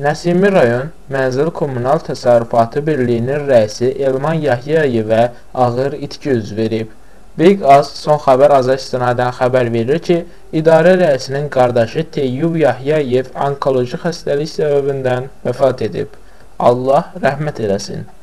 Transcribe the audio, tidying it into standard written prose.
Nəsimi rayon Mənzil Kommunal Təsərrüfatı Birliyinin rəisi Elman Yahyayevə ağır itki üz verib. Beyqaz son xəbər aza istinadən xəbər verir ki, idarə rəisinin qardaşı Teyyub Yahyayev onkoloji xəstəlik səbəbindən vəfat edib. Allah rəhmət eləsin.